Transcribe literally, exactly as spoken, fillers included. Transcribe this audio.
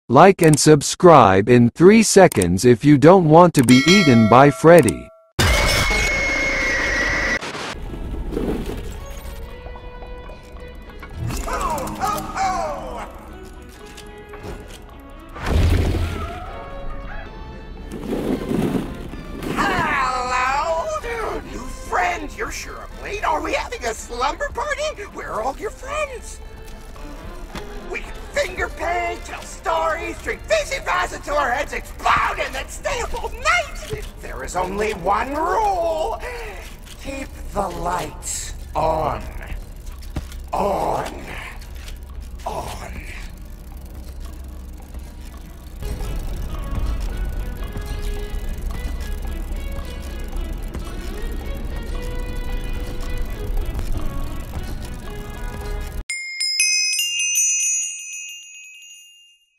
Like and subscribe in three seconds if you don't want to be eaten by Freddy. Hello? New friend, you're sure I'm late. Are we having a slumber party? Where are all your friends? We can finger paint, tell stories, drink fizzy fast until our heads explode, and then stay up all night! There is only one rule. Keep the lights on. On.